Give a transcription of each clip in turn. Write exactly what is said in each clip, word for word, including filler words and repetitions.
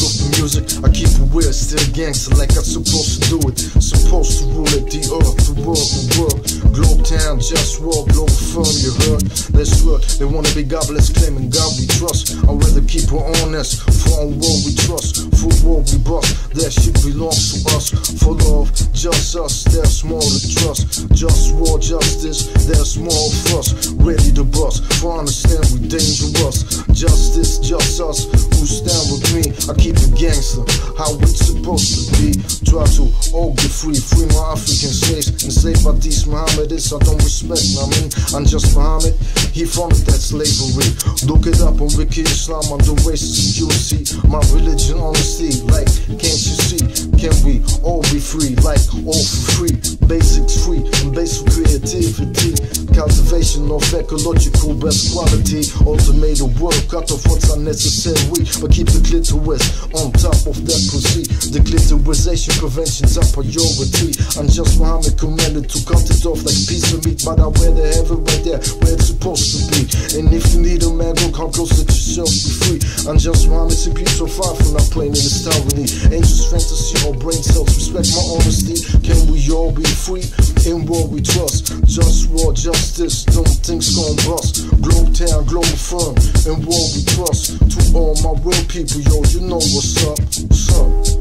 of the music, I keep it weird, still gangster like I'm supposed to do it. Supposed to rule it, the earth, the world, the world. Globe town, just walk, globe firm, you heard. Let's work, they wanna be godless, claiming God we trust. I'd rather keep her honest, for on world we trust. For war we bust, that shit belongs to us. For love, just us, there's more to trust. Just war, justice, there's more of us. Ready to bust, for understand we dangerous. Justice, just us, who stand with me. I keep it gangster, how it's supposed to be. Try to all get free, free my African slaves. Enslaved by these Mohammedists, I don't respect, I mean, I'm just Muhammad, he funded that slavery. Look it up on Wiki Islam, under racist security. My religion, honesty, like, can't you see? Can we all be free, like, all for free? Basics free, and basic creativity. Cultivation of ecological best quality. Ultimate world, cut off what's unnecessary, but keep the clitoris on top of that pussy. The clitorisation prevention's a priority. I'm just Muhammad commanded to cut it off like a piece of meat, but I wear the heaven right there where it's supposed to be. And if you need a man, go come close, let yourself be free. I'm just Muhammad, C P so far from not playing in this town we need. Angels, fantasy, or brain cells, respect my honesty. Can we all be free in what we trust? Just war, justice, don't things gon' bust. Globe town, global firm, and what we trust. To all my real people, yo, you know what's up, what's up.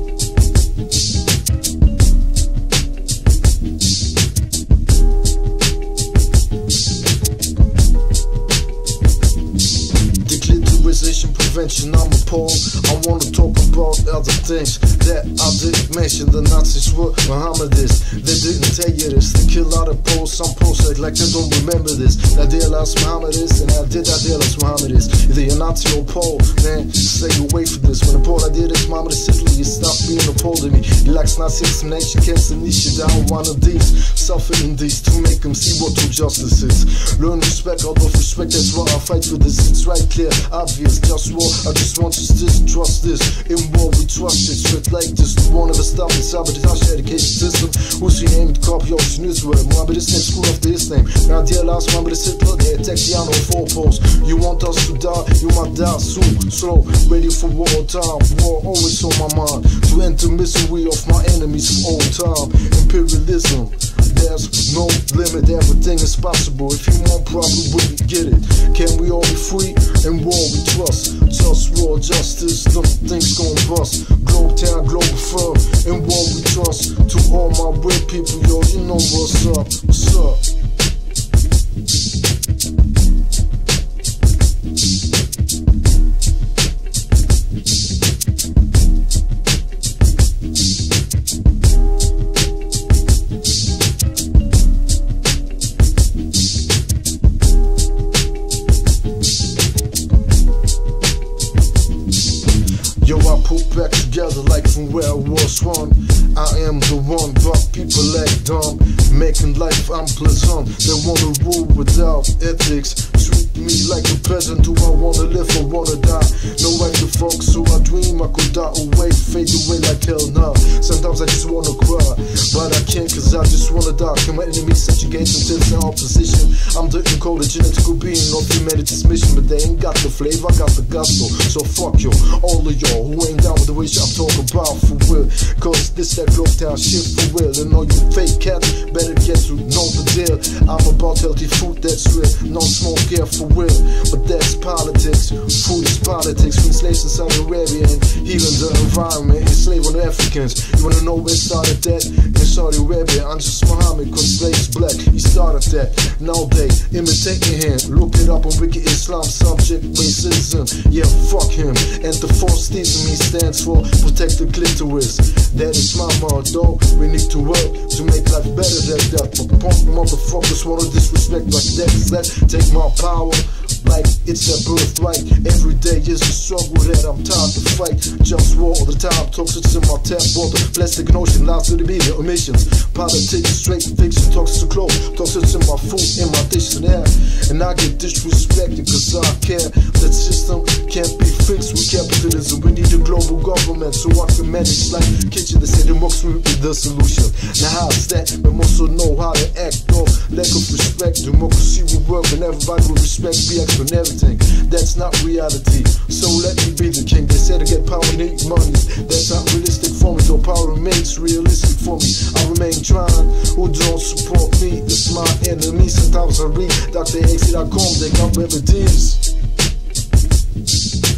Prevention, I'm appalled. I wanna talk about other things that I didn't mention. The Nazis were Mohammedists. They didn't tell you this. They kill out of Poles. Some Poles act like they don't remember this. That they lost Mohammedists, and I did I did lost Mohammedists. Either you're Nazi or Pole, man, stay away from this. When the Pole I did is Mohammed Italy, you stop being a Pole to me. He likes Nazi discrimination, can't niche down one of these. Suffering these to make them see what true justice is. Learn respect out of respect, that's why I fight for this. It's right clear, obvious, just war. I just want you to trust this. In war we trust it, straight like this. We won't ever stop the sabotage education system. Who's he aimed to copy ocean Israel? Mohammed is named school after his name. Now dear last Mohammed is Hitler, they attack the on four posts. You want us to die, you might die soon. Slow, ready for war time. War always on my mind. To end the misery of my enemies from old time. Imperialism, there's no limit, everything is possible. If you want probably we get it. Can we all be free? In war we trust. Just war, justice, them things gon' bust. Globe town, global firm, in war we trust. To all my real people, yo, you know what's up, what's up. Yo, I put back together like from where I was one. I am the one, but people act dumb, making life unpleasant. They wanna rule without ethics. Treat me like a peasant. Do I wanna live or wanna die? No right to fuck, so I dream I could die away, fade away like hell now. Sometimes I just wanna cry, but I can't cause I just wanna die. Can my enemies subjugate until they're opposition? I'm the encoded genetical being of humanity's mission, but they ain't got the flavor, I got the gusto. So fuck you, all of y'all who ain't down with the wish I'm talking about for real. Cause this that globe town shit for real. And all you fake cats better get to know the deal. I'm about healthy food that's real, no smoke here for real. But that's politics, food is politics. From slaves in Saudi Arabia and healing the environment, enslaving the Africans. You wanna know where it started that? In Saudi Arabia, I'm just Muhammad, cause slaves black, he started that. Now they imitating him. Look it up on Wiki Islam, subject racism. Yeah, fuck him. And the false theism he stands for, protect the clitoris. That is my motto. We need to work to make life better than that. But punk motherfuckers wanna disrespect like that. Let's take my power like it's their birthright. Every day is a struggle that I'm tired to fight. Just war all the time, toxic in my tap water. Plastic and ocean, lies to the media, emissions. Politics, straight fiction, toxic clothes. Toxic in my food, in my dish and air. And I get disrespected cause I care. That system can't be fixed with capitalism. We need a global government so I can manage like kitchen. They say democracy will be the solution. Now how's that? We must also know how to act though. Lack of respect, democracy will work and everybody will respect, be on everything. that's not reality. So let me be the king. They say to get power need money. That's not realistic for me, though power remains realistic for me. I remain trying. Who don't support me is my enemy. Sometimes I read Doctor X dot com, they got remedies.